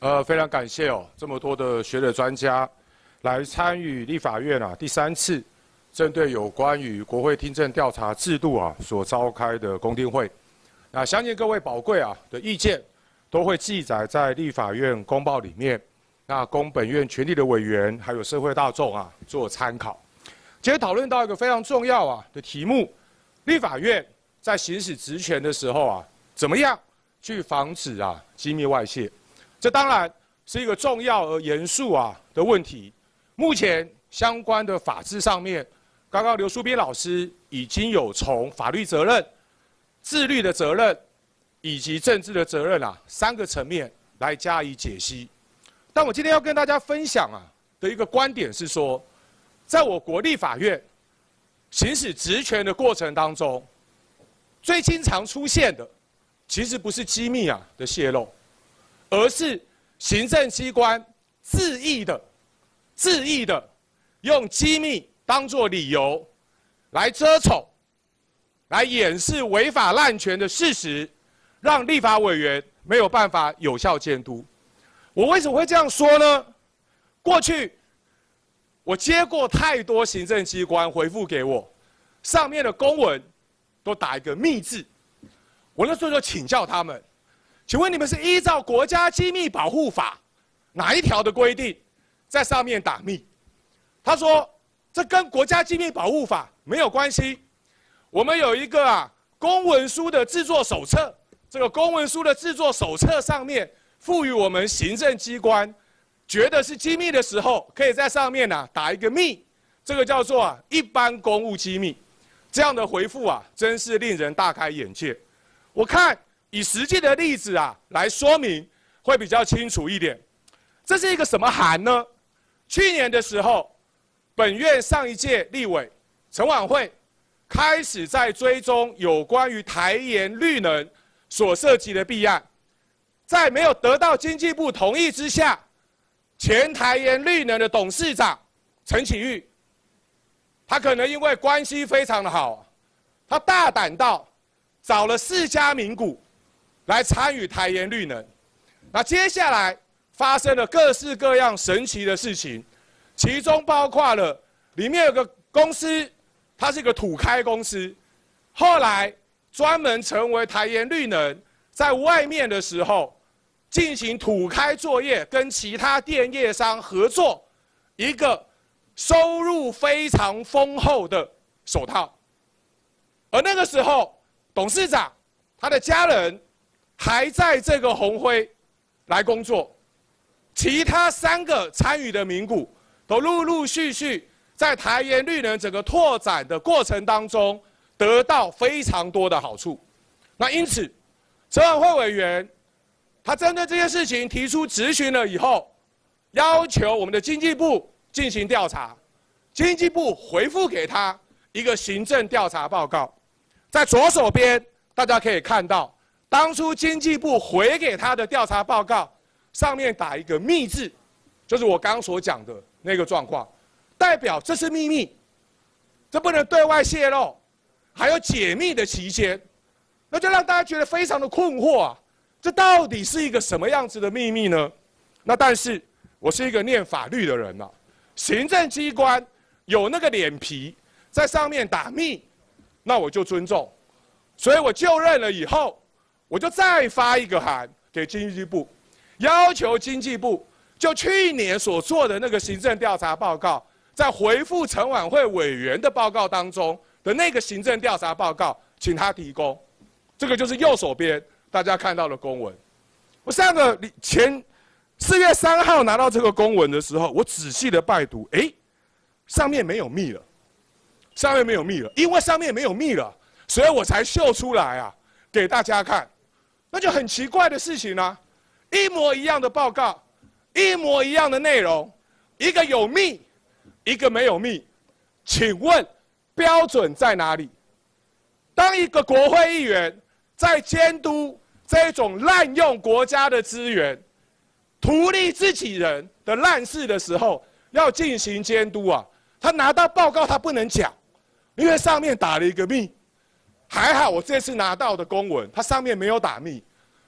非常感谢这么多的学者专家来参与立法院第3次针对有关于国会听证调查制度所召开的公听会。那相信各位宝贵的意见都会记载在立法院公报里面，那供本院全体的委员还有社会大众做参考。今天讨论到一个非常重要的题目，立法院在行使职权的时候怎么样去防止机密外泄？这当然是一个重要而严肃的问题。目前相关的法制上面，刚刚刘淑斌老师已经有从法律责任、自律的责任以及政治的责任3个层面来加以解析。但我今天要跟大家分享的一个观点是说，在我国立法院行使职权的过程当中，最经常出现的其实不是机密的泄露，而是行政机关恣意的用机密当作理由来遮丑、来掩饰违法滥权的事实，让立法委员没有办法有效监督。我为什么会这样说呢？过去我接过太多行政机关回复给我，上面的公文都打一个密字，我那时候就请教他们，请问你们是依照国家机密保护法哪一条的规定在上面打密？他说这跟国家机密保护法没有关系，我们有一个公文书的制作手册，这个公文书的制作手册上面赋予我们行政机关觉得是机密的时候，可以在上面打一个密，这个叫做一般公务机密。这样的回复真是令人大开眼界。我看以实际的例子来说明会比较清楚一点。这是一个什么函呢？去年的时候，本院上一届立委陈婉慧开始在追踪有关于台盐绿能所涉及的弊案，在没有得到经济部同意之下，前台盐绿能的董事长陈启玉，他可能因为关系非常的好，他大胆到找了4家名股来参与台盐绿能。那接下来发生了各式各样神奇的事情，其中包括了里面有个公司，它是一个土开公司，后来专门成为台盐绿能在外面的时候进行土开作业，跟其他电业商合作一个收入非常丰厚的手套。而那个时候董事长他的家人还在这个鸿辉来工作，其他3个参与的名股都陆陆续续在台盐绿能整个拓展的过程当中得到非常多的好处。那因此陈婉慧委员他针对这件事情提出质询了以后，要求我们的经济部进行调查，经济部回复给他一个行政调查报告。在左手边大家可以看到，当初经济部回给他的调查报告上面打一个密字，就是我刚刚所讲的那个状况，代表这是秘密，这不能对外泄露，还有解密的期间，那就让大家觉得非常的困惑这到底是一个什么样子的秘密呢？那但是我是一个念法律的人行政机关有那个脸皮在上面打密，那我就尊重，所以我就任了以后，我就再发一个函给经济部，要求经济部就去年所做的那个行政调查报告，在回复陈婉慧委员的报告当中的那个行政调查报告，请他提供。这个就是右手边大家看到的公文。我前4月3号拿到这个公文的时候，我仔细的拜读，上面没有密了，上面没有密了，因为上面没有密了，所以我才秀出来给大家看。那就很奇怪的事情一模一样的报告，一模一样的内容，一个有密，一个没有密，请问标准在哪里？当一个国会议员在监督这种滥用国家的资源、图利自己人的烂事的时候，要进行监督他拿到报告他不能讲，因为上面打了一个密。还好我这次拿到的公文，它上面没有打密，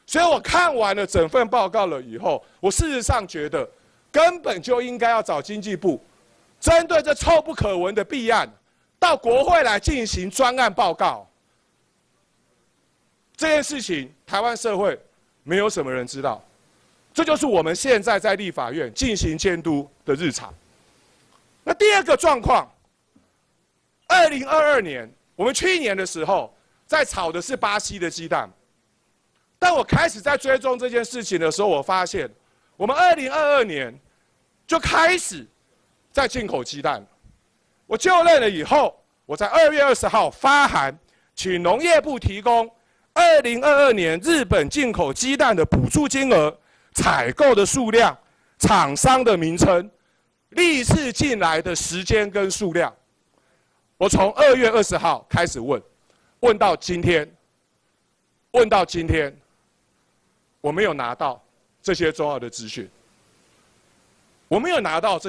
所以我看完了整份报告了以后，我事实上觉得，根本就应该要找经济部，针对这臭不可闻的弊案，到国会来进行专案报告。这件事情，台湾社会没有什么人知道，这就是我们现在在立法院进行监督的日常。那第二个状况，2022年，我们去年的时候在炒的是巴西的鸡蛋。当我开始在追踪这件事情的时候，我发现，我们2022年就开始在进口鸡蛋了。我就任了以后，我在2月20号发函，请农业部提供2022年日本进口鸡蛋的补助金额、采购的数量、厂商的名称、历次进来的时间跟数量。我从2月20号开始问到今天，我没有拿到这些重要的资讯。我们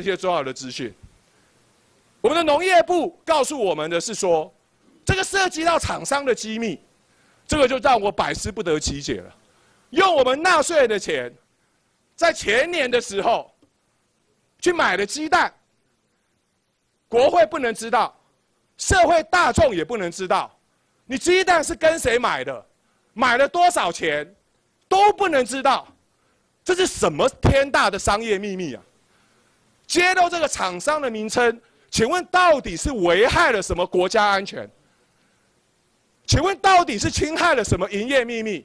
的农业部告诉我们的是说，这个涉及到厂商的机密，这个就让我百思不得其解了。用我们纳税人的钱，在前年的时候去买了鸡蛋，国会不能知道，社会大众也不能知道，你鸡蛋是跟谁买的，买了多少钱，都不能知道，这是什么天大的商业秘密啊！揭露这个厂商的名称，请问到底是危害了什么国家安全？请问到底是侵害了什么营业秘密？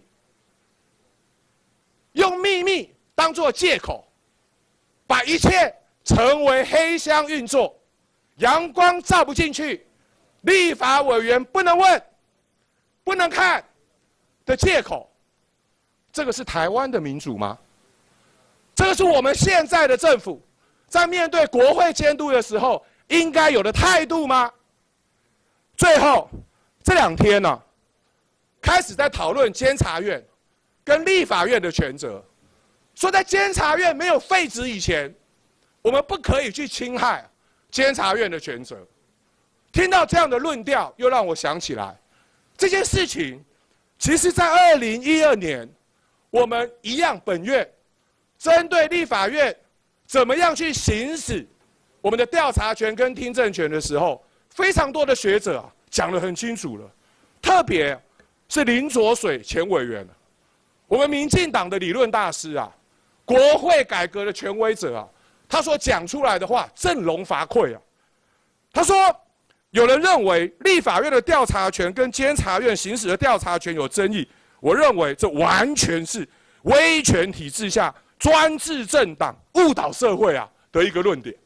用秘密当作借口，把一切成为黑箱运作，阳光照不进去，立法委员不能问、不能看的借口，这个是台湾的民主吗？这个是我们现在的政府在面对国会监督的时候应该有的态度吗？最后这2天呢，开始在讨论监察院跟立法院的权责，说在监察院没有废止以前，我们不可以去侵害监察院的权责。听到这样的论调，又让我想起来，这件事情，其实在2012年，我们一样本院针对立法院怎么样去行使我们的调查权跟听证权的时候，非常多的学者讲得很清楚了，特别是林濁水前委员，我们民进党的理论大师啊，国会改革的权威者啊，他所讲出来的话振聋发聩啊。他说，有人认为立法院的调查权跟监察院行使的调查权有争议，我认为这完全是威权体制下专制政党误导社会的一个论点。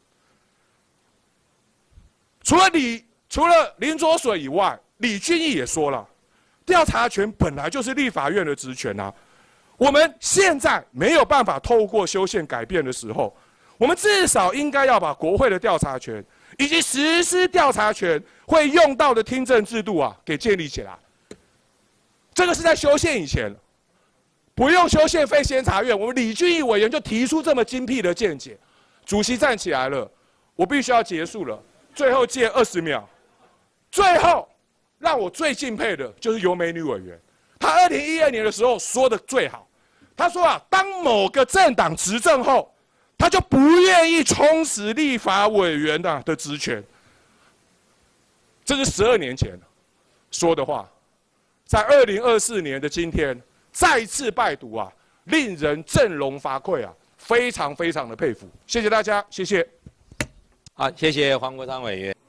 除了林濁水以外，李俊毅也说了，调查权本来就是立法院的职权啊。我们现在没有办法透过修宪改变的时候，我们至少应该要把国会的调查权以及实施调查权会用到的听证制度给建立起来。这个是在修宪以前，不用修宪废监察院，我们李俊毅委员就提出这么精辟的见解。主席站起来了，我必须要结束了，最后借20秒。最后让我最敬佩的就是尤美女委员，她2012年的时候说的最好，她说当某个政党执政后，他就不愿意充实立法委员的职权。这是12年前说的话，在2024年的今天再次拜读令人振聋发聩非常非常的佩服。谢谢大家，谢谢。 好，谢谢黄国昌委员。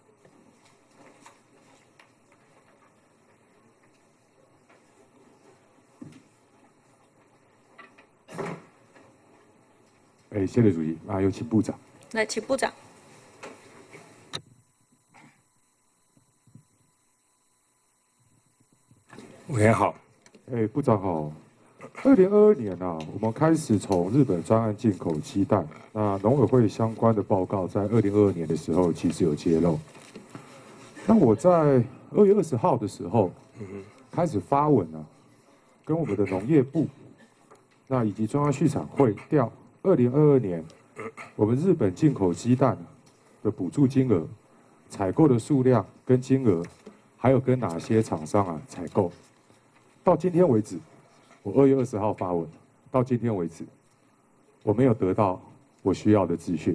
谢谢主席。有请部长。 来，请部长。 委员好。部长好。2022年我们开始从日本专案进口鸡蛋。那农委会相关的报告在2022年的时候其实有揭露。那我在2月20号的时候，开始发文跟我们的农业部，那以及中央畜产会调2022年我们日本进口鸡蛋的补助金额、采购的数量跟金额，还有跟哪些厂商采购。到今天为止， 我2月20号发文，到今天为止，我没有得到我需要的资讯。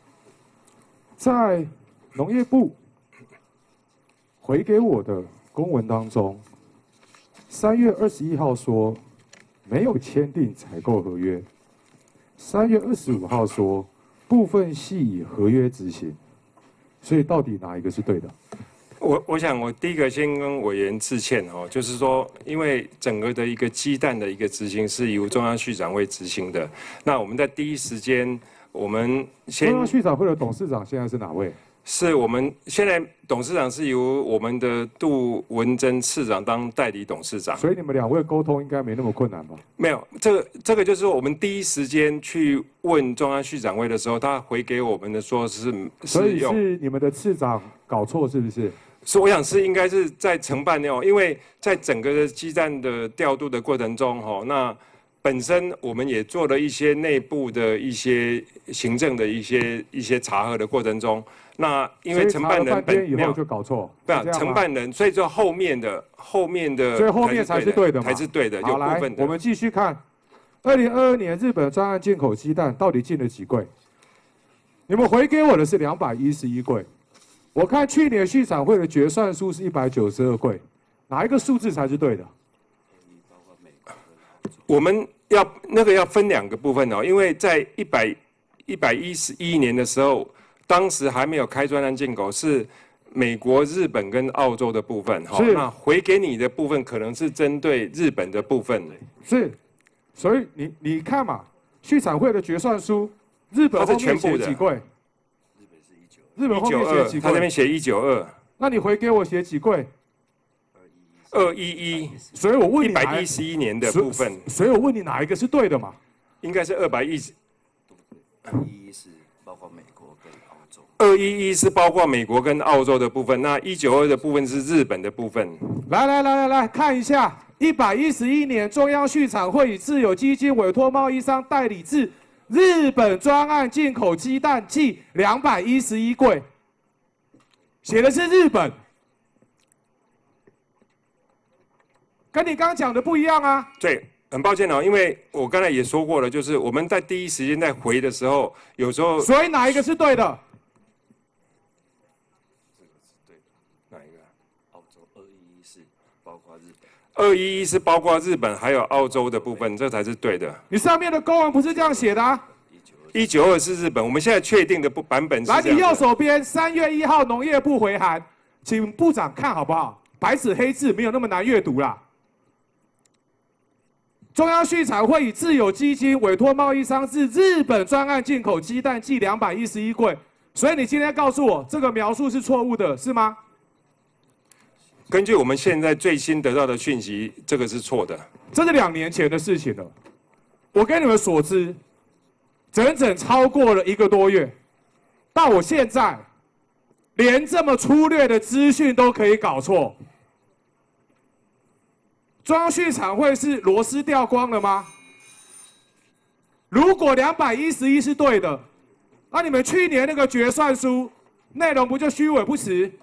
在农业部回给我的公文当中，3月21号说没有签订采购合约，3月25号说部分系以合约执行，所以到底哪一个是对的？ 我想我第一个先跟委员致歉哦，就是说，因为整个的一个鸡蛋的一个执行是由中央畜产会执行的，那我们在第一时间，我们先中央畜产会的董事长现在是哪位？ 是我们现在董事长是由我们的杜文珍次长当代理董事长， 所以你们2位沟通应该没那么困难吧？ 没有，这个就是说我们第一时间去问中央畜产会的时候，他回给我们的说是所以是你们的次长搞错是不是？ 所以我想是应该是在承办哦，因为在整个的鸡蛋的调度的过程中，那本身我们也做了一些内部的一些行政的一些查核的过程中，那因为承办人本以后就搞错， 不是承办人，所以说后面的， 所以后面才是对的嘛， 才是对的， 好，来，我们继续看，2022年日本专案进口鸡蛋到底进了几柜？你们回给我的是211柜。我看去年畜产会的决算书是192柜，哪一个数字才是对的？ 我们要分2个部分哦，因为在111年的时候，当时还没有开专案进口，是美国、日本跟澳洲的部分哈。那回给你的部分可能是针对日本的部分。 是，所以你看嘛，畜产会的决算书，日本后面写几柜？日本后面写几柜？ 他这边写192。 那你回给我写几柜 ？211。 所以我问你 111年的部分。 所以我问你哪一个是对的嘛？ 应该是210。 211是包括美国跟澳洲。 211是包括美国跟澳洲的部分，那192的部分是日本的部分。 来看一下，111年中央畜产会以自有基金委托贸易商代理至日本专案进口鸡蛋计211柜，写的是日本，跟你刚讲的不一样啊。 对，很抱歉哦，因为我刚才也说过了，就是我们在第一时间在回的时候，有时候。 所以哪一个是对的？ 这个是对的。哪一个？澳洲211是包括日本。 211是包括日本还有澳洲的部分，这才是对的。 你上面的公文不是这样写的啊 ？192是日本，我们现在确定的版本是这样的。 来，你右手边3月1号农业部回函，请部长看好不好？白纸黑字，没有那么难阅读啦。中央畜产会以自有基金委托贸易商至日本专案进口鸡蛋计211柜，所以你今天告诉我这个描述是错误的，是吗？ 根据我们现在最新得到的讯息，这个是错的。 这是2年前的事情了。我跟你们所知，整整超过了1个多月，到我现在，连这么粗略的资讯都可以搞错。中央畜产会是螺丝掉光了吗？如果211是对的，那你们去年那个决算书内容不就虚伪不实？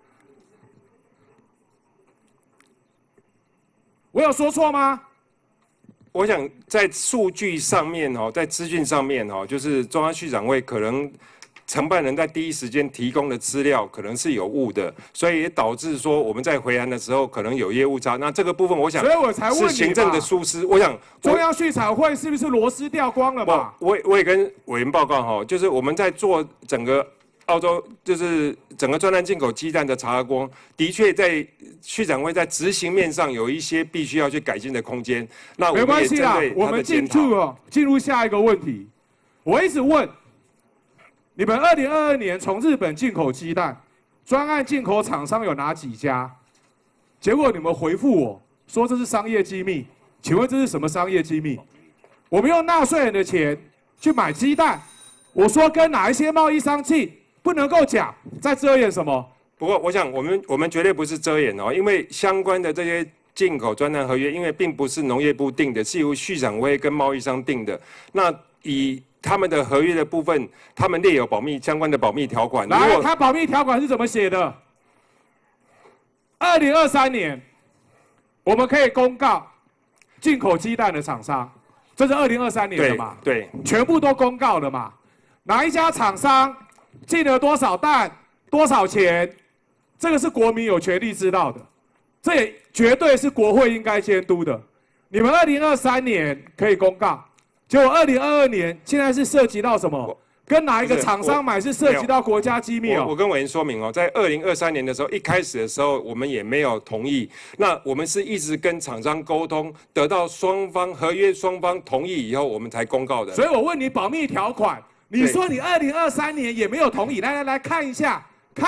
我有说错吗？ 我想在数据上面在资讯上面就是中央畜产会可能承办人在第一时间提供的资料可能是有误的，所以也导致说我们在回函的时候可能有业务差。那这个部分我想， 所以我才问你是行政的疏失。我想中央畜产会是不是螺丝掉光了嘛？ 我也跟委员报告就是我们在做整个澳洲就是整个专案进口鸡蛋的查核工，的确在畜产会在执行面上有一些必须要去改进的空间。那我们也针对他的检讨。 进入下一个问题，我一直问。你们2022年从日本进口鸡蛋，专案进口厂商有哪几家？结果你们回复我说这是商业机密，请问这是什么商业机密？我们用纳税人的钱去买鸡蛋，我说跟哪一些贸易商进，不能够讲，在遮掩什么？ 不过我想我们绝对不是遮掩因为相关的这些进口专案合约，因为并不是农业部定的，是由畜产会跟贸易商定的。那以他们的合约的部分，他们列有相关的保密条款。 来，他保密条款是怎么写的？2023年，我们可以公告， 进口鸡蛋的厂商，这是2023年的嘛？ 对， 全部都公告了嘛？哪一家厂商进了多少蛋，多少钱，这个是国民有权利知道的，这也绝对是国会应该监督的。你们2023年可以公告，结果2022年现在是涉及到什么？跟哪一个厂商买是涉及到国家机密哦。 我跟委员说明哦，在2023年的时候，一开始的时候我们也没有同意，那我们是一直跟厂商沟通，得到合约双方同意以后，我们才公告的。 所以我问你保密条款，你说你2023年也没有同意，来看一下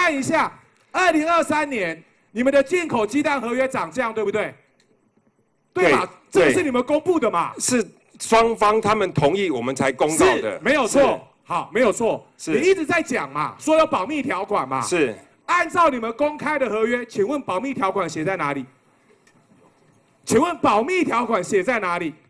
，2023年你们的进口鸡蛋合约涨价，对不对？对吧？这个是你们公布的嘛？ 是双方他们同意，我们才公告的， 没有错。好，没有错。你一直在讲嘛，说有保密条款嘛。 是。 按照你们公开的合约，请问保密条款写在哪里？请问保密条款写在哪里？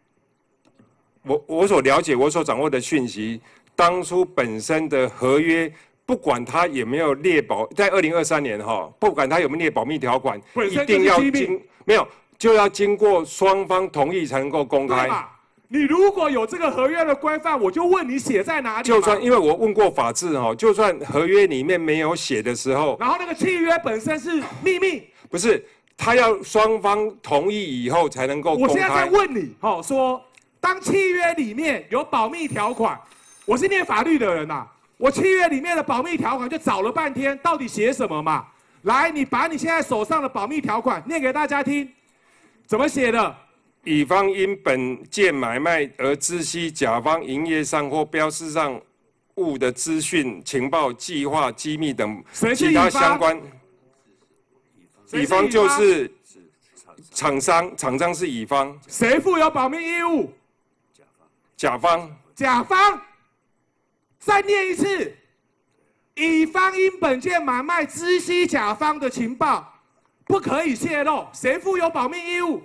我所了解、我所掌握的讯息，当初本身的合约，不管它有没有列在2023年哈，不管它有没有列保密条款，一定要就要经过双方同意才能够公开。 你如果有这个合约的规范，我就问你写在哪里。 就算因为我问过法制哈，就算合约里面没有写的时候， 然后那个契约本身是秘密， 不是，他要双方同意以后才能够公开。 我现在在问你，说当契约里面有保密条款，我是念法律的人呐，我契约里面的保密条款就找了半天，到底写什么嘛？来，你把你现在手上的保密条款念给大家听，怎么写的？ 乙方因本件买卖而知悉甲方营业上或标示上物的资讯、情报、计划、机密等其他相关。乙方就是厂商，厂商是乙方。 谁负有保密义务？ 甲方。 甲方。再念一次，乙方因本件买卖知悉甲方的情报，不可以泄露，谁负有保密义务？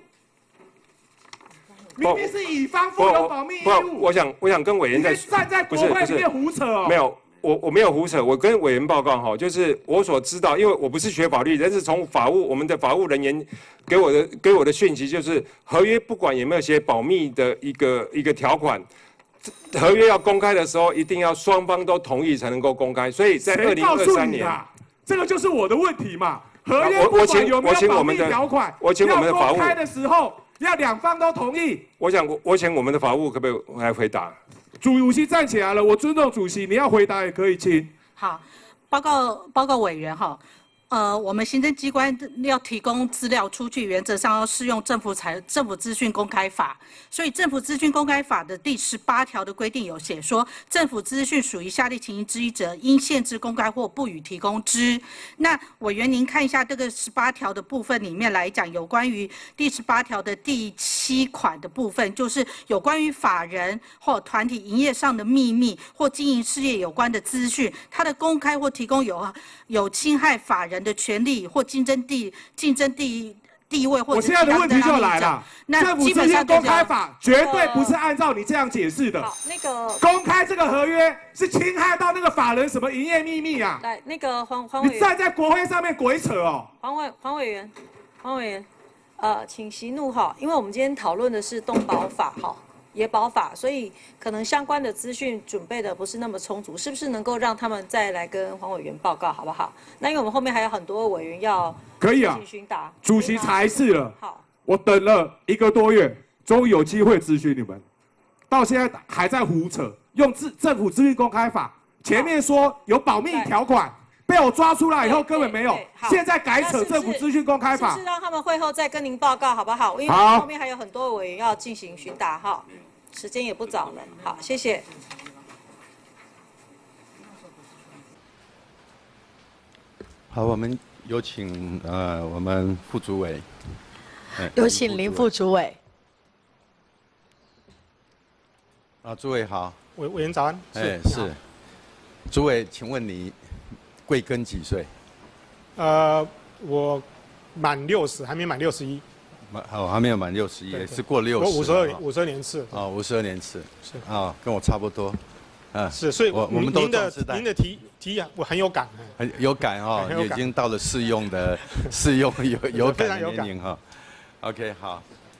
明明是乙方负有保密义务。 我想跟委员站在国会里面胡扯哦。 没有，我没有胡扯，我跟委员报告哈，就是我所知道，因为我不是学法律，但是从我们的法务人员给我的讯息就是，合约不管有没有写保密的一个条款，合约要公开的时候，一定要双方都同意才能够公开。所以在2023年， 这个就是我的问题嘛。合约不管有没有保密条款，要公开的时候。要两方都同意。我请我们的法务可不可以来回答？ 主席站起来了，我尊重主席，你要回答也可以，请。 好，报告委员哈。我们行政机关要提供资料出去，原则上要适用政府资讯公开法。所以政府资讯公开法的第18条的规定有写说，政府资讯属于下列情形之一者，应限制公开或不予提供之。那委员您看一下这个18条的部分里面来讲，有关于第18条的第7款的部分，就是有关于法人或团体营业上的秘密或经营事业有关的资讯，它的公开或提供有侵害法人的权利或竞争地位，或者我现在的问题就来了，政府资讯公开法绝对不是按照你这样解释的。 好，那个公开这个合约是侵害到那个法人什么营业秘密啊？ 来，那个黄委员， 你站在国会上面鬼扯哦。 黄委员，请息怒哈，因为我们今天讨论的是动保法哈。野保法，所以可能相关的资讯准备的不是那么充足，是不是能够让他们再来跟黄委员报告，好不好？那因为我们后面还有很多委员要可以啊， 询答， 主席裁示了。 好， 我等了1个多月，终于有机会咨询你们，到现在还在胡扯，用政府资讯公开法，前面说有保密条款，被我抓出来以后根本没有，现在改扯政府资讯公开法， 是让他们会后再跟您报告，好不好？因为后面还有很多委员要进行询答哈。时间也不早了，好，谢谢。 好，我们有请我们副主委。 有请林副主委。 诸位好。 委员早安。 是。主委，请问你贵庚几岁？ 我满60，还没满61。 还没有满61，也是过60。 我52年次。 哦，52年次。是。跟我差不多。 是，所以我们都您的提我很有感。 很有感哈，已经到了适用有感的年龄哈。OK， 好。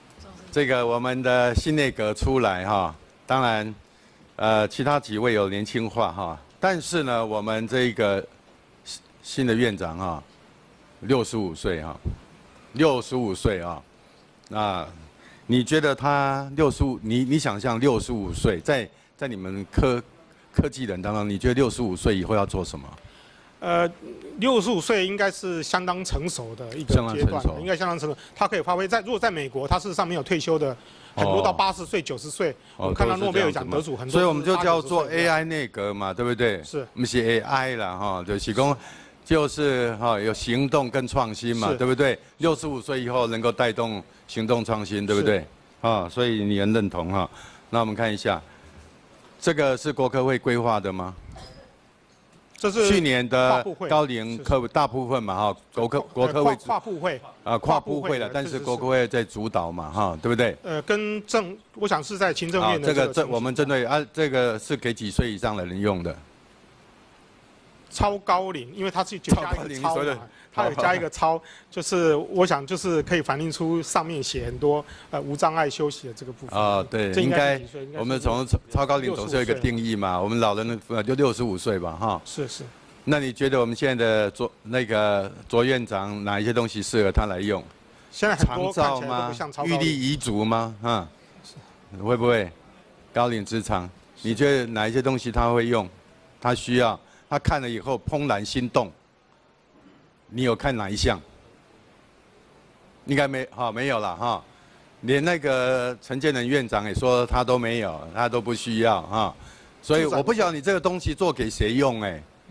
这个我们的新内阁出来哈，当然，其他几位有年轻化哈，但是呢，我们这个新的院长哈，65岁哈，65岁啊，那你觉得他65？你想象65岁，在你们科技人当中，你觉得65岁以后要做什么 ？65岁应该是相当成熟的一个阶段，应该相当成熟。他可以发挥如果在美国，他事实上没有退休的，很多到80岁、90岁，我们看到诺贝尔奖得主很多。 所以我们就叫做 AI 内阁嘛，对不对？ 是， 不是 AI 啦哈，就是讲就是哈有行动跟创新嘛，对不对？65岁以后能够带动行动创新，对不对？啊，所以你很认同哈。那我们看一下，这个是国科会规划的吗？ 这是去年的高龄科大部分嘛哈，国科会跨部会跨部会了，但是国科会在主导嘛哈，对不对？ 跟我想是在行政院的我们针对这个是给几岁以上的人用的？ 超高龄，因为它是加一个超嘛，它有加一个超，就是我想就是可以反映出上面写很多无障碍休息的这个部分。 啊，对，应该我们从超高龄总是有一个定义嘛，我们老人就65岁吧，哈。 是。 那你觉得我们现在的卓院长哪一些东西适合他来用？ 现在很多看起来都不像超高龄。 预立遗嘱吗？啊，会不会高龄职场？你觉得哪一些东西他会用？他需要？他看了以后怦然心动，你有看哪一项？应该没有了哈，连那个陈建仁院长也说他都没有，他都不需要哈，所以我不晓得你这个东西做给谁用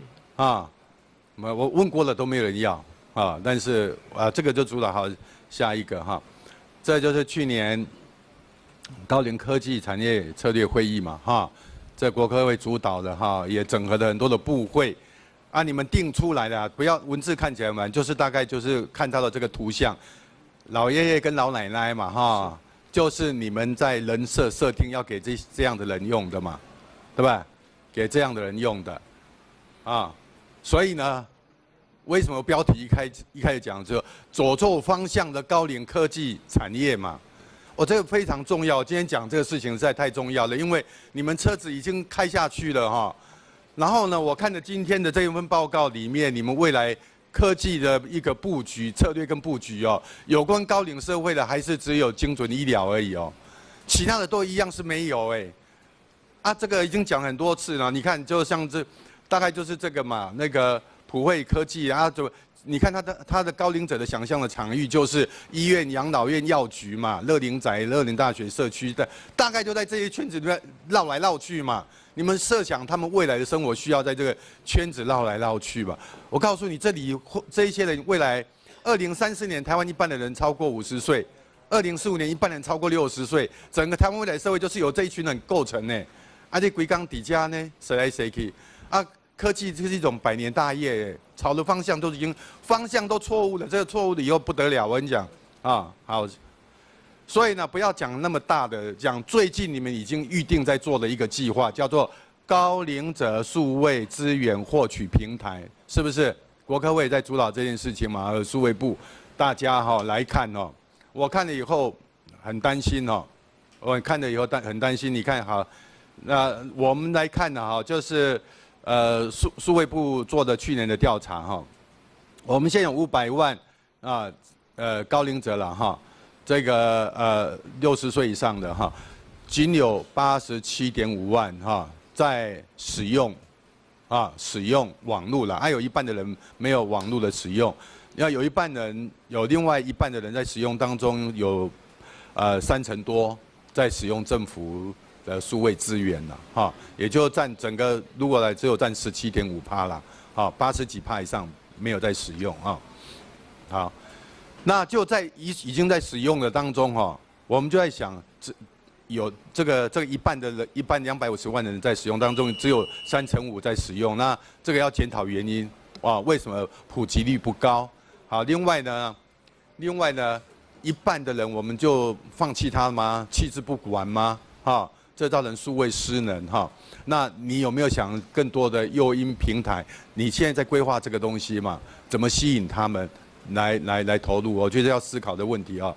我问过了都没有人要啊，但是这个就主导好下一个哈，这就是去年高龄科技产业策略会议嘛哈。这国科会主导的哈，也整合了很多的部会，你们定出来的，不要文字看起来嘛，就是大概就是看到了这个图像，老爷爷跟老奶奶嘛哈，就是你们在人设定要给这样的人用的嘛，对吧？给这样的人用的，所以呢，为什么标题一开始讲就走错方向的高龄科技产业嘛？这个非常重要，今天讲这个事情实在太重要了，因为你们车子已经开下去了哈。然后呢，我看着今天的这一份报告里面，你们未来科技的一个布局策略跟布局有关高龄社会的还是只有精准医疗而已其他的都一样是没有这个已经讲很多次了，你看就像大概就是这个嘛，那个普惠科技你看他的高龄者的想象的场域就是医院、养老院、药局嘛，乐龄宅、乐龄大学社区的，大概就在这些圈子里面绕来绕去嘛。你们设想他们未来的生活需要在这个圈子绕来绕去吧。我告诉你，这一些人未来2034年台湾一半的人超过50岁，2045年一半人超过60岁，整个台湾未来社会就是由这一群人构成呢。这规工底下呢，谁来谁去科技就是一种100年大业，朝的方向都错误了，这个错误的以后不得了，我跟你讲好，所以呢，不要讲那么大的，讲最近你们已经预定在做的一个计划，叫做高龄者数位资源获取平台，是不是？国科会在主导这件事情嘛，数位部，大家来看我看了以后很担心我看了以后很担心，你看好，那我们来看呢就是。数位部做的去年的调查我们现在有500万高龄者了这个60岁以上的仅有87.5万在使用网络了，还有一半的人没有网络的使用，有另外一半的人在使用当中有30%多在使用政府的数位资源了也就占整个如果只有占17.5%啦，80几%以上没有在使用好，那就在已经在使用的当中我们就在想，有这个一半的人，一半250万的人在使用当中，只有5%在使用，那这个要检讨原因为什么普及率不高？好，另外呢，一半的人我们就放弃他吗？弃之不管吗？这造成数位失能那你有没有想更多的诱因平台？你现在在规划这个东西嘛？怎么吸引他们来投入？我觉得要思考的问题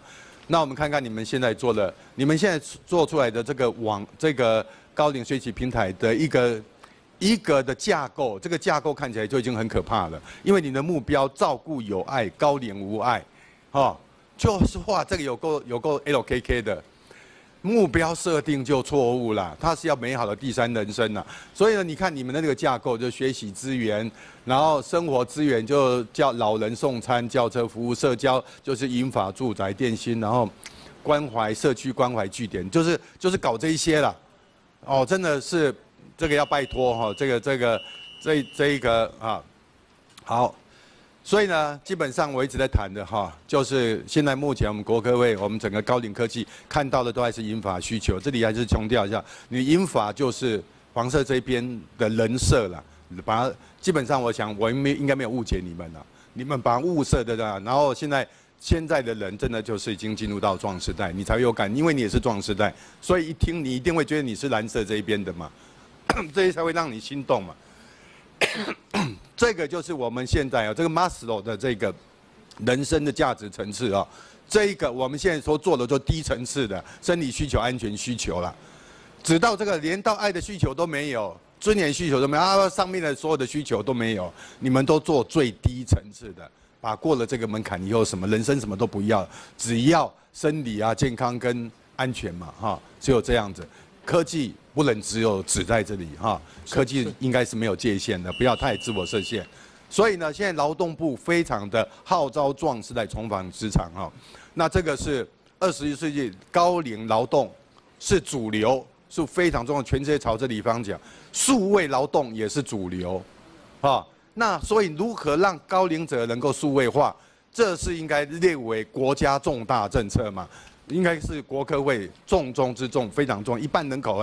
那我们看看你们现在做出来的这个高龄学习平台的一个的架构，这个架构看起来就已经很可怕了。因为你的目标照顾有爱，高龄无爱，就是话这个有够 LKK 的。目标设定就错误了，它是要美好的第三人生呐。所以呢，你看你们的那个架构，就学习资源，然后生活资源就叫老人送餐、轿车服务，社交就是银发、住宅、电信，然后关怀社区关怀据点，就是搞这一些啦。哦，真的是这个要拜托哈，这一个啊，好。所以呢，基本上我一直在谈的哈，就是现在目前我们国科会，我们整个高龄科技看到的都还是银发需求。这里还是强调一下，你银发就是黄色这边的人设啦，把它基本上我想我应该没有误解你们了，你们把它物色的啦。然后现在的人真的就是已经进入到壮世代，你才会有感，因为你也是壮世代，所以一听你一定会觉得你是蓝色这一边的嘛，这些才会让你心动嘛。这个就是我们现在这个 Maslow 的这个人生的价值层次啊，这一个我们现在所做的就低层次的生理需求、安全需求了，直到这个连到爱的需求都没有，尊严需求都没有，上面的所有的需求都没有，你们都做最低层次的，把过了这个门槛以后，什么人生什么都不要，只要生理啊、健康跟安全嘛，哈，只有这样子。科技不能只在这里哈，科技应该是没有界限的，不要太自我设限。所以呢，现在劳动部非常的号召壮世代重返职场哈，那这个是21世纪高龄劳动是主流，是非常重要，全世界朝这地方讲，数位劳动也是主流，啊，那所以如何让高龄者能够数位化，这是应该列为国家重大政策嘛。应该是国科会重中之重，非常重要，1半人口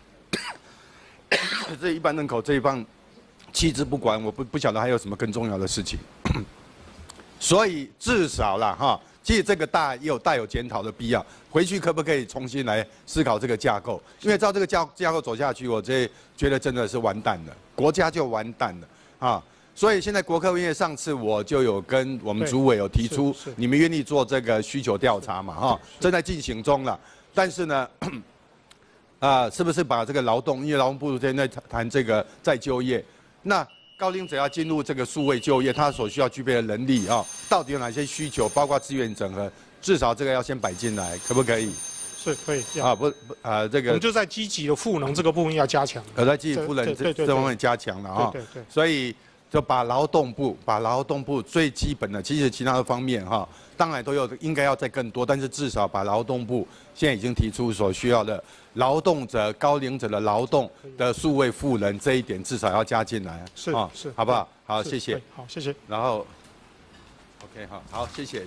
这1半人口这一方弃之不管，我不晓得还有什么更重要的事情。所以至少啦哈，其实这个带有检讨的必要，回去可不可以重新来思考这个架构？因为照这个架构走下去，我觉得真的是完蛋了，国家就完蛋了啊。所以现在国科会，因为上次我就有跟我们主委有提出，你们愿意做这个需求调查嘛？哈，正在进行中了。但是呢，是不是把这个劳动，因为劳动部现在谈这个再就业，那高龄者要进入这个数位就业，他所需要具备的能力啊，到底有哪些需求？包括资源整合，至少这个要先摆进来，可不可以？ 是可以这个我们就在积极的赋能这个部分要加强， 在积极赋能这方面加强了啊。对，所以。就把劳动部最基本的，其实其他的方面哈，当然都应该要再更多，但是至少把劳动部现在已经提出所需要的劳动者、高龄者的劳动的数位赋能这一点，至少要加进来。 是， 好不好？好，谢谢。 好，谢谢。 然后 ，OK， 好，谢谢。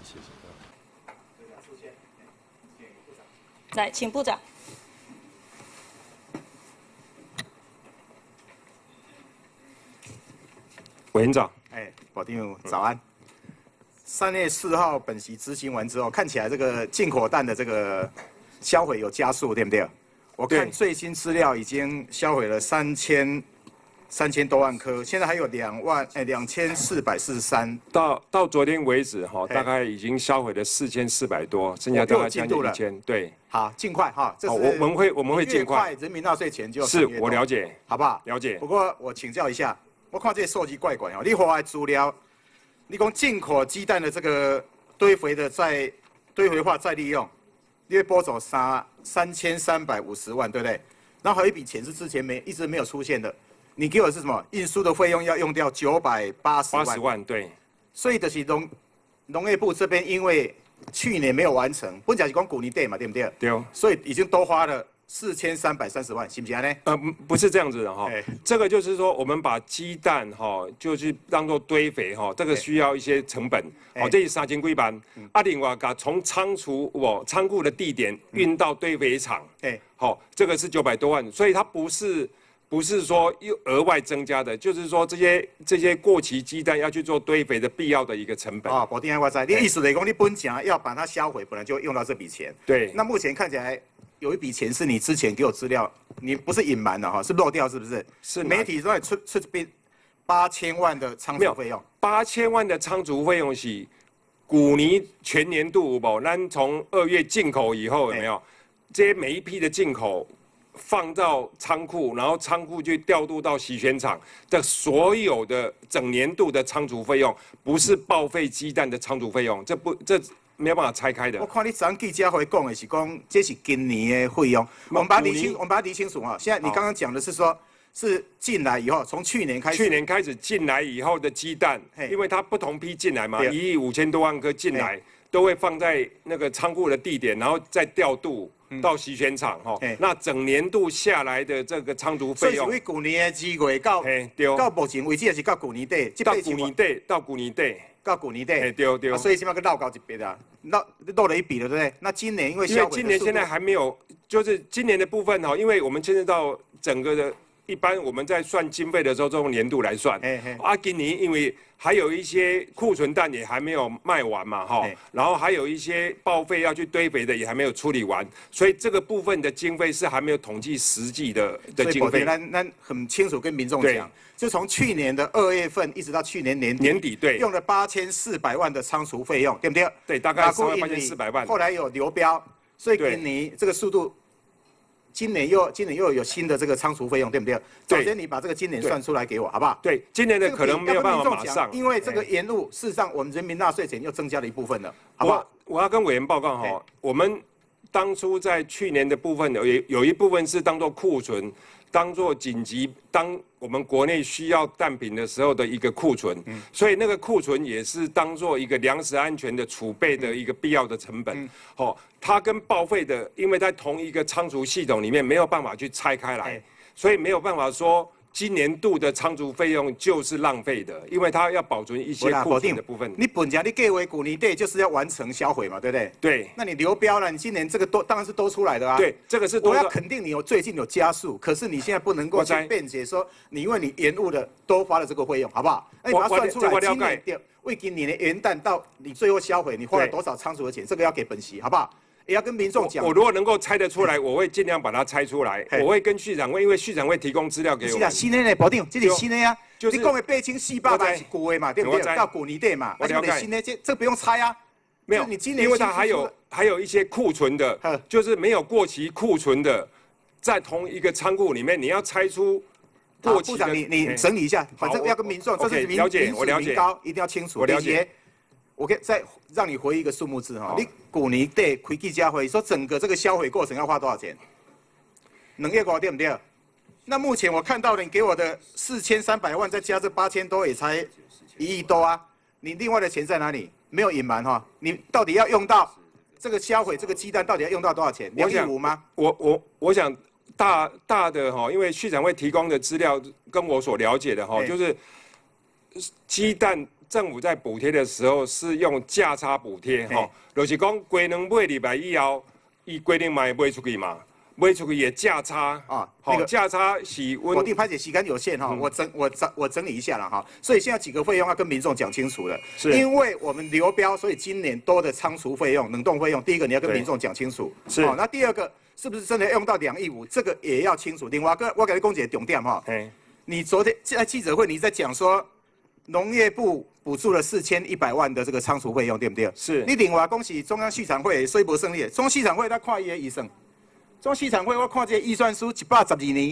来，请部长。 委员长， 保定早安。3月4号本席执行完之后，看起来这个进口蛋的这个销毁有加速，对不对？我看最新资料已经销毁了3000多万颗，现在还有2443。 到昨天为止哈，大概已经销毁了4400多，剩下大概将近1000。对， 好，尽快哈。这是我们会尽快， 人民纳税钱就要。 是我了解， 好不好？ 了解。 不过我请教一下。我看这些数据怪怪哦，你后来资料，你讲进口鸡蛋的这个堆肥化再利用，你会拨走3350万，对不对？然后还有一笔钱是之前一直没有出现的，你给我是什么？运输的费用要用掉980万。 80万，对。 所以就是农业部这边因为去年没有完成，本来是讲去年底嘛，对不对？ 对。 所以已经多花了4330万，行不行呢？ 不是这样子的哈，这个就是说，我们把鸡蛋哈，就是当做堆肥哈，这个需要一些成本，这是3000几万。另外从仓库的地点运到堆肥厂，好，这个是900多万，所以它不是说又额外增加的，就是说这些过期鸡蛋要去做堆肥的必要的一个成本。 保定我知，你意思是讲你本钱要把它销毁，本来就用到这笔钱。 对。 那目前看起来。有一笔钱是你之前给我资料，你不是隐瞒的哈，是漏掉是不是？ 是媒体都在出8000万的仓储费用。 8000万的仓储费用是古尼全年度有无？咱从2月进口以后有没有？这些每一批的进口放到仓库，然后仓库就调度到洗选厂的所有的整年度的仓储费用，不是报废鸡蛋的仓储费用，这没有办法拆开的。 我看你昨记者会讲的是讲，这是今年的费用。我们把它理清楚哈。现在你刚刚讲的是说，是进来以后，从去年开始进来以后的鸡蛋，因为它不同批进来嘛，1亿5000多万颗进来，都会放在那个仓库的地点，然后再调度到洗选厂哈。那整年度下来的这个仓储费用， 所以从去年的2月到目前为止，也是到去年底， 到去年底。 到去年底， 对。 所以起码个绕高一笔啊，漏了一笔了，对不对？那今年因为今年现在还没有，就是今年的部分哈，因为我们牵涉到整个的。一般我们在算经费的时候，就用年度来算。今年因为还有一些库存蛋也还没有卖完嘛，哈，然后还有一些报废要去堆肥的也还没有处理完，所以这个部分的经费是还没有统计实际的经费。 咱很清楚跟民众讲，就从去年的2月份一直到去年年底， 对， 用了8400万的仓储费用，对不对？ 对，大概38400万。 后来有流标，所以今年这个速度。今年又有新的这个仓储费用，对不对？首先你把这个今年算出来给我，好不好？ 对，今年的可能没有办法马上， 因为这个延误，事实上我们人民纳税钱又增加了一部分了，好不好？ 我要跟委员报告哈，我们当初在去年的部分有一部分是当做库存，当做紧急，当我们国内需要蛋品的时候的一个库存，所以那个库存也是当做一个粮食安全的储备的一个必要的成本。它跟报废的，因为在同一个仓储系统里面没有办法去拆开来，所以没有办法说今年度的仓储费用就是浪费的，因为它要保存一些库存的部分。 你本家你计划去年底就是要完成销毁嘛，对不对？ 对。 那你流标了，你今年这个当然是多出来的啊。 对，这个是多。 我要肯定你最近有加速，可是你现在不能够去辩解说你因为你延误了多花了这个费用，好不好？那你把它算出来，今年为今年的元旦到你最后销毁，你花了多少仓储的钱，这个要给本息，好不好？也要跟民众讲。 我如果能够猜得出来，我会尽量把它猜出来。我会跟畜产会，因为畜产会提供资料给我。 是啊，新的保定，这是新的呀。你讲的8400万是旧的嘛，对不对？到去年底嘛，而且新的这不用猜啊。 没有，因为它还有一些库存的，就是没有过期库存的，在同一个仓库里面，你要猜出过期的。 部长，你整理一下，反正要跟民众，这是民高，一定要清楚。 我了解。 我可以再让你回一个数目字哈，你去年底开记者会说整个这个销毁过程要花多少钱？2亿多对不对？那目前我看到你给我的4300万，再加这8000多，也才1亿多啊。你另外的钱在哪里？没有隐瞒哈，你到底要用到这个销毁这个鸡蛋，到底要用到多少钱？2亿5吗？ 我想大的哈，因为畜产会提供的资料跟我所了解的哈，就是鸡蛋。政府在补贴的时候是用价差补贴，就是讲规定买礼拜以后，伊规定卖卖出去嘛，卖出去也价差啊，价差是我定拍解时间有限哈，我整理一下了哈，所以现在几个费用要跟民众讲清楚了，因为我们流标，所以今年多的仓储费用、冷冻费用，第一个你要跟民众讲清楚，那第二个是不是真的用到2亿5，这个也要清楚。另外我给你讲一个重点哈，你昨天在记者会你在讲说。农业部补助了4100万的这个仓储费用，对不对？ 是。 你另外恭喜中央畜产会虽不胜利，中央畜产会他看伊的预算，中央畜产会我看这个预算书112年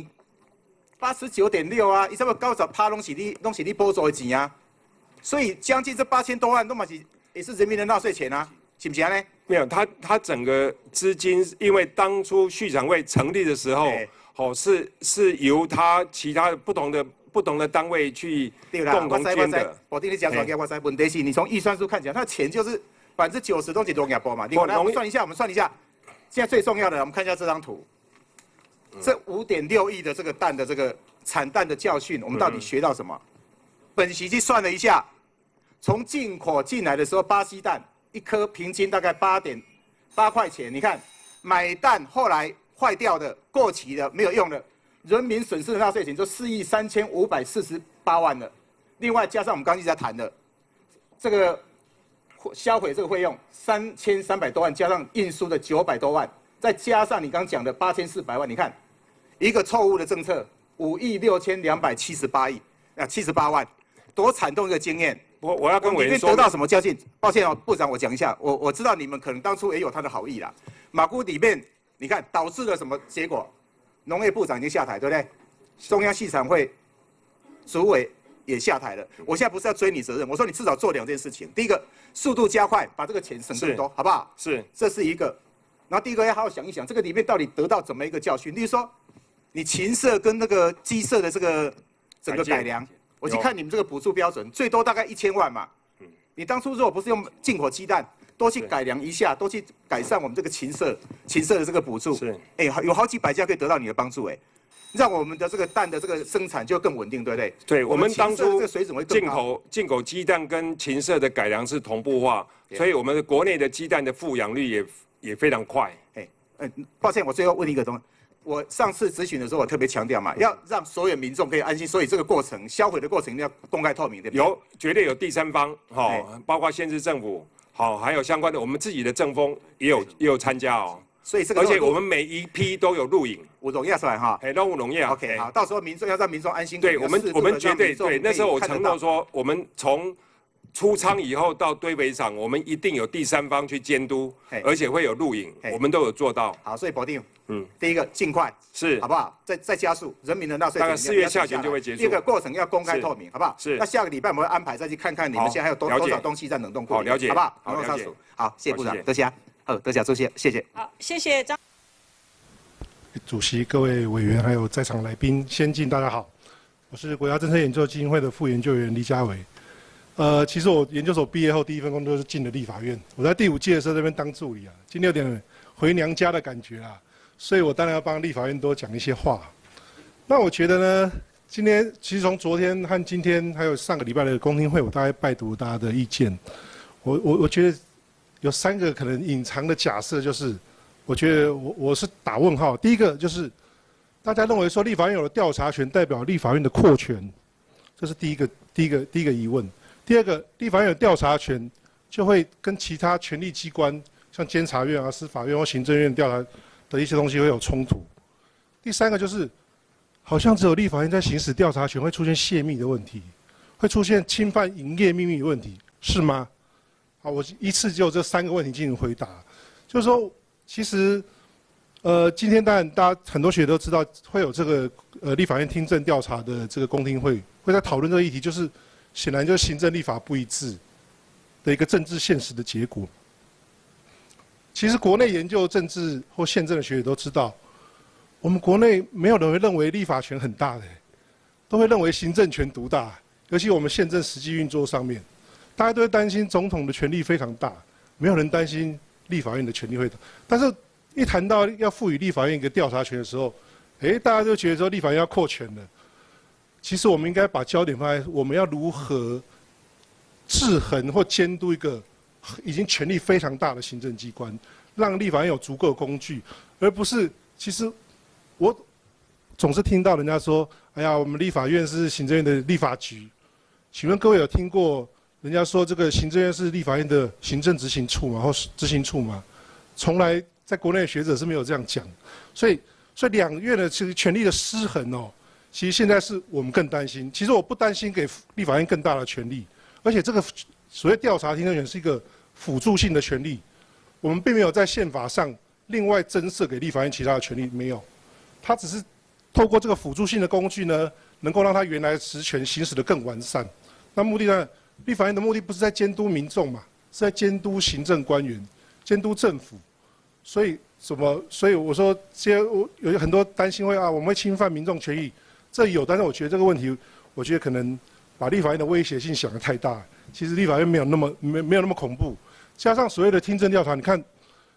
，89.6啊，伊差不多90%拢是你补助的钱啊，所以将近这8000多万都嘛是也是人民的纳税钱啊，是不是呢？ 没有，他整个资金，因为当初畜产会成立的时候，是由他其他不同的单位去共同捐的。 我听你讲出来，我知。问题是你从预算书看起来，它的钱就是90%都是农业部嘛。另外，我们算一下，现在最重要的，我们看一下这张图。这5.6亿的这个蛋的这个产蛋的教训，我们到底学到什么？本席去算了一下，从进口进来的时候，巴西蛋1颗平均大概8块钱。你看，买蛋后来坏掉的、过期的、没有用的。人民损失的纳税钱就4亿3548万了，另外加上我们刚才在谈的这个销毁这个费用3300多万，加上运输的900多万，再加上你刚讲的8400万，你看一个错误的政策5亿6278亿78万，多惨痛一个经验。 我要跟委员说， 得到什么教训？抱歉哦，部长，我讲一下，我知道你们可能当初也有他的好意啦。马姑里面，你看导致了什么结果？农业部长已经下台，对不对？中央畜产会主委也下台了。我现在不是要追你责任，我说你至少做2件事情。第一个，速度加快，把这个钱省更多，好不好？ 是， 这是一个。然后第一个要好好想一想，这个里面到底得到怎么一个教训？例如说，你禽舍跟那个鸡舍的这个整个改良。我去看你们这个补助标准，最多大概1000万嘛。你当初如果不是用进口鸡蛋，多去改良一下，多去改善我们这个禽舍的这个补助，有好几百家可以得到你的帮助，让我们的这个蛋的这个生产就更稳定，对不对？ 对，我们当初水准会更高。 进口鸡蛋跟禽舍的改良是同步化，所以我们国内的鸡蛋的富养率也非常快。 抱歉，我最后问一个东西。我上次咨询的时候，我特别强调嘛，要让所有民众可以安心，所以这个过程销毁的过程一定要公开透明，对不对？ 绝对有第三方，包括县市政府，还有相关的我们自己的政风也有参加哦。 所以这个， 而且我们每一批都有录影， 有农业出来哈， 都有农业。 OK， 好，到时候民众要让民众安心。 对，我们绝对对，那时候我承诺说，我们从出仓以后到堆肥厂，我们一定有第三方去监督，而且会有录影，我们都有做到。 好，所以保定，第一个尽快是， 好不好？再加速人民的纳税钱， 大概4月下旬就会结束。 第二个过程要公开透明，好不好？ 是。 那下个礼拜我们会安排再去看看你们现在还有多少东西在冷冻库里， 好，了解， 好不好？ 好，了解。 好，谢谢部长，多谢。多谢主席，谢谢。 好，谢谢张主席、各位委员还有在场来宾，先进大家好，我是国家政策研究基金会的副研究员黎家伟。其实我研究所毕业后第一份工作是进了立法院，我在第5届的时候在那边当助理啊，今天有点回娘家的感觉啊，所以我当然要帮立法院多讲一些话。那我觉得呢，今天其实从昨天和今天还有上个礼拜的公听会，我大概拜读大家的意见，我觉得有3个可能隐藏的假设，就是我觉得我是打问号。第一个就是大家认为说立法院有了调查权，代表立法院的扩权，这是第一个疑问。第二个，立法院有调查权，就会跟其他权力机关，像监察院啊、司法院或行政院调查的一些东西会有冲突。第三个就是，好像只有立法院在行使调查权会出现泄密的问题，会出现侵犯营业秘密的问题，是吗？好，我依次就这3个问题进行回答。就是说，其实，今天当然大家很多学者都知道会有这个立法院听证调查的这个公听会，会在讨论这个议题，就是显然就是行政立法不一致的一个政治现实的结果。其实国内研究政治或宪政的学者都知道，我们国内没有人会认为立法权很大的，都会认为行政权独大，尤其我们宪政实际运作上面，大家都会担心总统的权力非常大，没有人担心立法院的权力会大。但是，一谈到要赋予立法院一个调查权的时候，大家就觉得说立法院要扩权了。其实我们应该把焦点放在我们要如何制衡或监督一个已经权力非常大的行政机关，让立法院有足够的工具，而不是其实我总是听到人家说，哎呀，我们立法院是行政院的立法局。请问各位有听过人家说这个行政院是立法院的行政执行处吗？或执行处吗？从来在国内的学者是没有这样讲。所以两院的其实权力的失衡哦。其实现在是我们更担心。其实我不担心给立法院更大的权力，而且这个所谓调查听证权是一个辅助性的权利，我们并没有在宪法上另外增设给立法院其他的权利，没有，它只是透过这个辅助性的工具呢，能够让它原来的职权行使得更完善。那目的呢，立法院的目的不是在监督民众嘛，是在监督行政官员、监督政府。所以我说，有很多担心我们会侵犯民众权益。这有，但是我觉得这个问题，我觉得可能把立法院的威胁性想得太大。其实立法院没有那么恐怖，加上所谓的听证调查，你看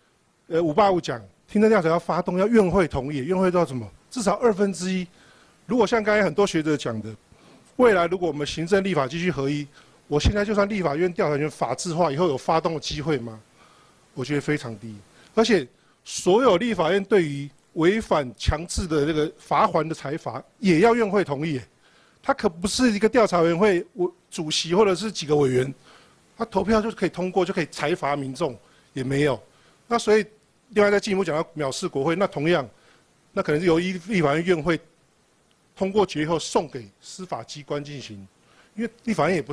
，585讲听证调查要发动，要院会同意，院会到什么？至少1/2。如果像刚才很多学者讲的，未来如果我们行政立法继续合一，我现在就算立法院调查权法制化以后有发动的机会吗？我觉得非常低。而且所有立法院对于违反强制的这个罚锾的裁罚，也要院会同意。他可不是一个调查委员会主席或者是几个委员，他投票就可以通过，就可以裁罚民众，也没有。那所以，另外再进一步讲到藐视国会，那同样，那可能是由立法院院会通过决议后送给司法机关进行，因为立法院也不是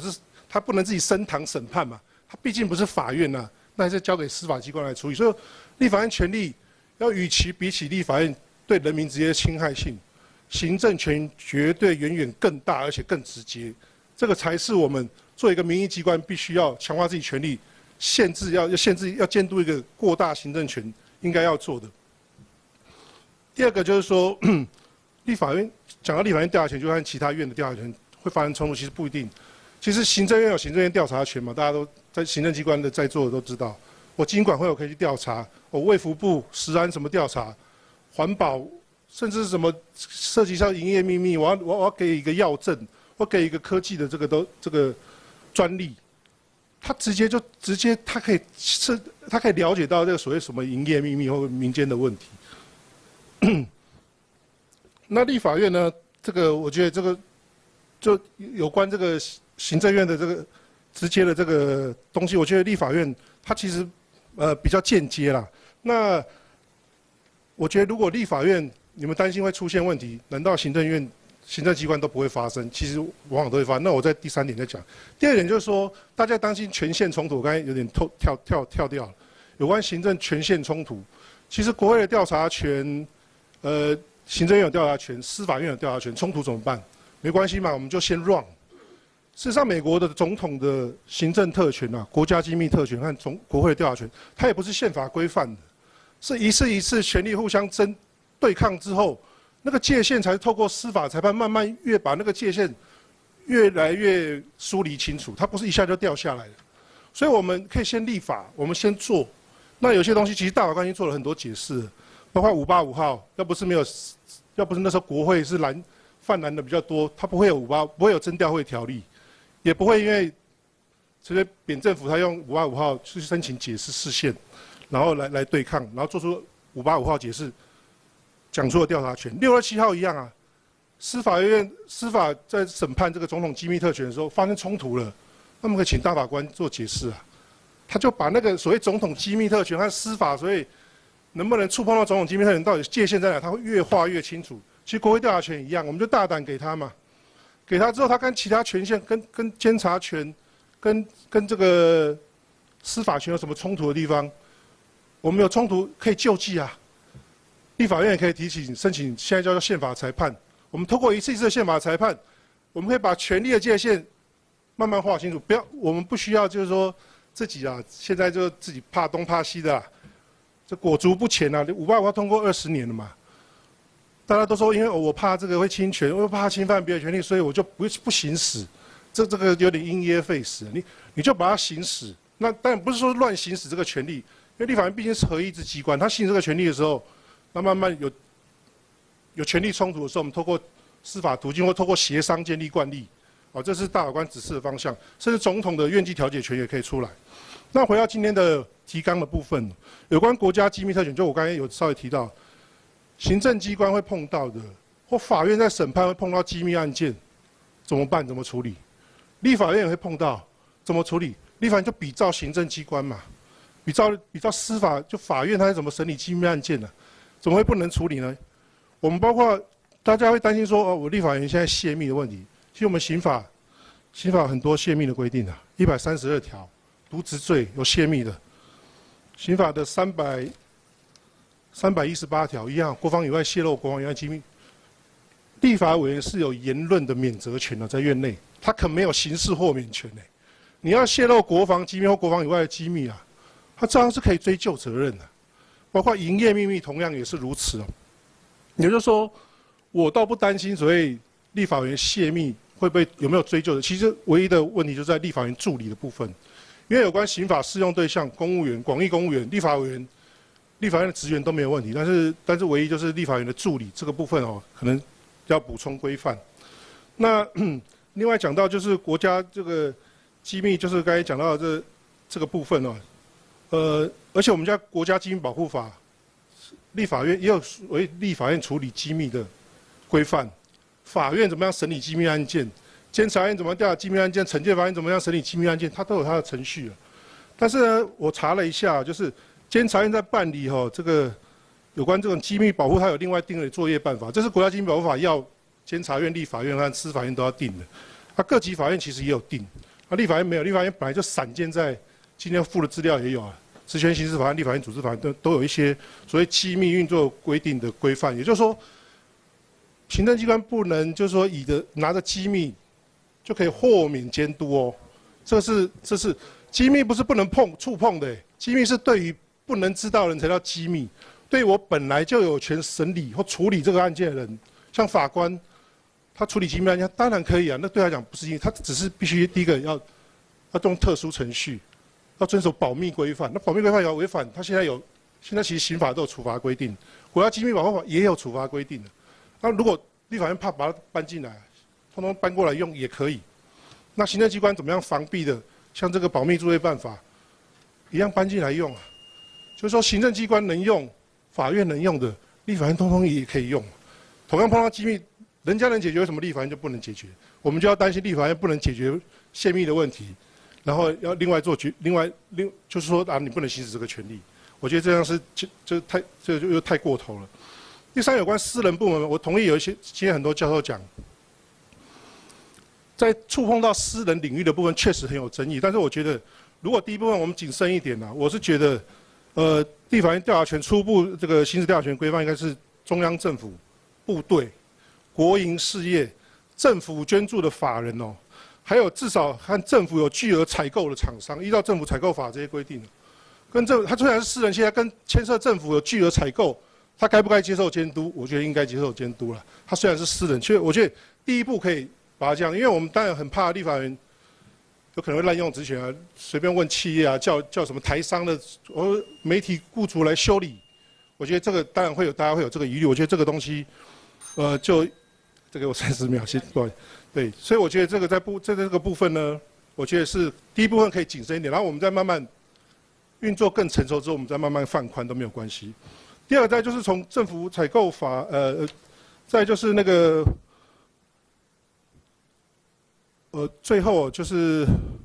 他不能自己升堂审判嘛，他毕竟不是法院呐、那还是交给司法机关来处理。所以立法院权力要与其比起立法院对人民直接侵害性，行政权绝对远远更大，而且更直接。这个才是我们做一个民意机关必须要强化自己权力，要监督一个过大行政权应该要做的。第二个就是说，立法院讲到立法院调查权，就和其他院的调查权会发生冲突，其实不一定。其实行政院有行政院调查权嘛，大家都在行政机关的在座的都知道。我经管会我可以去调查，我卫福部、食安什么调查，环保，甚至是什么涉及到营业秘密，我要给一个药证，我给一个科技的这个专利，他他可以了解到这个所谓什么营业秘密或民间的问题。那立法院呢？这个我觉得这个就有关这个行政院的这个直接的这个东西，我觉得立法院它其实比较间接啦。那我觉得如果立法院你们担心会出现问题，难道行政机关都不会发生？其实往往都会发生。那我在第3点再讲。第2点就是说，大家担心权限冲突，我刚才有点跳掉了。有关行政权限冲突，其实国会的调查权，行政院有调查权，司法院有调查权，冲突怎么办？没关系嘛，我们就先 run。事实上，美国的总统的行政特权啊，国家机密特权和国会的调查权，它也不是宪法规范的，是一次权力互相对抗之后，那个界限才是透过司法裁判慢慢把那个界限越来越梳理清楚，它不是一下就掉下来的。所以我们可以先立法，我们先做。那有些东西其实大法官已经做了很多解释了，包括585号，要不是那时候国会是泛蓝的比较多，它不会有征调会条例，也不会因为这些扁政府他用585号去申请解释释宪，然后来对抗，然后做出585号解释，讲出了调查权。627号一样啊，司法在审判这个总统机密特权的时候发生冲突了，那么可以请大法官做解释啊。他就把那个所谓总统机密特权和司法所谓能不能触碰到总统机密特权到底界限在哪，他会越画越清楚。其实国会调查权一样，我们就大胆给他嘛，给他之后，他跟其他权限、跟监察权、跟这个司法权有什么冲突的地方，我们有冲突可以救济啊。立法院也可以申请，现在叫做宪法裁判。我们通过一次一次的宪法裁判，我们可以把权力的界限慢慢画清楚。我们不需要就是说自己啊，现在就自己怕东怕西的啊，这裹足不前啊。585通过20年了嘛，大家都说因为我怕这个会侵权，我怕侵犯别人权利，所以我就不行使。这个有点因噎废食，你就把它行使。那当然不是说乱行使这个权利，因为立法院毕竟是合议制机关，他行使这个权利的时候，那慢慢有权力冲突的时候，我们透过司法途径或透过协商建立惯例，这是大法官指示的方向，甚至总统的院际调解权也可以出来。那回到今天的提纲的部分，有关国家机密特权，就我刚才有稍微提到，行政机关会碰到的，或法院在审判会碰到机密案件，怎么办？怎么处理？立法院也会碰到，怎么处理？立法院就比照行政机关嘛，比照司法，就法院它是怎么审理机密案件呢？怎么会不能处理呢？我们包括大家会担心说，我立法院现在泄密的问题。其实我们刑法很多泄密的规定啊，132条，渎职罪有泄密的。刑法的318条一样，国防以外泄露国防以外机密，立法委员是有言论的免责权的，在院内，他可没有刑事豁免权呢。你要泄露国防机密或国防以外的机密啊，他照样是可以追究责任的。包括营业秘密同样也是如此哦。也就是说，我倒不担心所谓立法委员泄密有没有追究的，其实唯一的问题就在立法院助理的部分，因为有关刑法适用对象、公务员、广义公务员、立法委员、立法院的职员都没有问题，但是唯一就是立法院的助理这个部分哦，可能要补充规范。那另外讲到就是国家这个机密，就是刚才讲到的这个部分哦，而且我们家国家机密保护法，立法院也有为立法院处理机密的规范，法院怎么样审理机密案件，监察院怎么样调查机密案件，惩戒法院怎么样审理机密案件，它都有它的程序了。但是呢，我查了一下，就是监察院在办理这个有关这种机密保护，它有另外定的作业办法，这是国家机密保护法要监察院、立法院和司法院都要定的。各级法院其实也有定。 立法院没有，立法院本来就散见在今天附的资料也有啊，职权行使法案、立法院组织法案都有一些所谓机密运作规定的规范，也就是说，行政机关不能就是说拿着机密就可以豁免监督哦，这是机密不是不能触碰的，机密是对于不能知道的人才叫机密，对我本来就有权审理或处理这个案件的人，像法官。他处理机密案件当然可以啊，那对他讲不是因为他只是必须第一个要用特殊程序，要遵守保密规范。那保密规范要违反，他现在其实刑法都有处罚规定，国家机密保护法也有处罚规定的。那如果立法院怕把它搬进来，通通搬过来用也可以。那行政机关怎么样防避的？像这个保密作业办法一样搬进来用啊，就是说行政机关能用，法院能用的，立法院通通也可以用。同样碰到机密。人家能解决，为什么立法院就不能解决？我们就要担心立法院不能解决泄密的问题，然后要另外就是说啊，你不能行使这个权利。我觉得这样是这就又太过头了。第三，有关私人部门，我同意有一些今天很多教授讲，在触碰到私人领域的部分确实很有争议，但是我觉得如果第一部分我们谨慎一点呢，我是觉得，立法院调查权初步这个行使调查权规范应该是中央政府部队。国营事业、政府捐助的法人哦，还有至少和政府有巨额采购的厂商，依照政府采购法这些规定，他虽然是私人企业，跟牵涉政府有巨额采购，他该不该接受监督？我觉得应该接受监督了。他虽然是私人，所以我觉得第一步可以把它这样，因为我们当然很怕立法院有可能会滥用职权啊，随便问企业啊，叫什么台商的媒体雇主来修理，我觉得这个当然大家会有这个疑虑。我觉得这个东西，再给我30秒，谢谢。对，所以我觉得这个在这个部分呢，我觉得是第一部分可以谨慎一点，然后我们再慢慢运作更成熟之后，我们再慢慢放宽都没有关系。第二个再就是从政府采购法，再就是那个，最后就是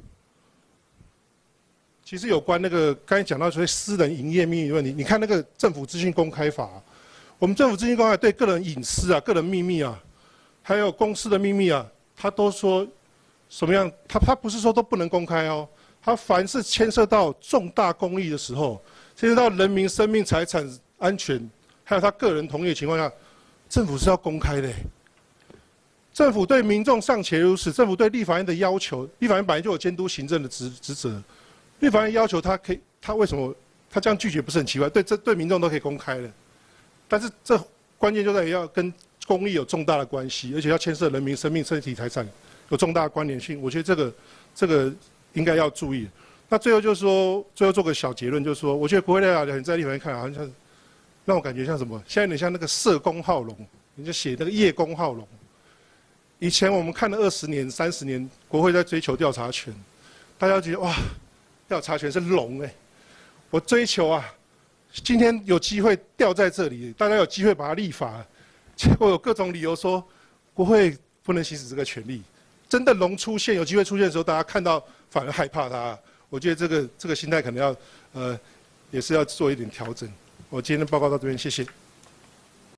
其实有关那个刚才讲到所谓私人营业秘密的问题，你看那个政府资讯公开法，我们政府资讯公开对个人隐私啊、个人秘密啊。还有公司的秘密啊，他都说什么样？他不是说都不能公开哦。他凡是牵涉到重大公益的时候，牵涉到人民生命财产安全，还有他个人同意的情况下，政府是要公开的。政府对民众尚且如此，政府对立法院的要求，立法院本来就有监督行政的职责，立法院要求他为什么他这样拒绝不是很奇怪？对民众都可以公开的，但是这关键就在于要跟公益有重大的关系，而且要牵涉人民生命、身体、财产有重大的关联性，我觉得这个应该要注意。那最后就是说，最后做个小结论，就是说，我觉得国会调查权在立法院看好像让我感觉像什么？现在有点像那个社工浩龙，你就写那个叶公浩龙。以前我们看了20年、30年，国会在追求调查权，大家觉得哇，调查权是龙我追求啊，今天有机会调在这里，大家有机会把它立法。结果有各种理由说，国会不能行使这个权利。真的龙出现，有机会出现的时候，大家看到反而害怕它。我觉得这个心态可能要，也是要做一点调整。我今天的报告到这边，谢谢。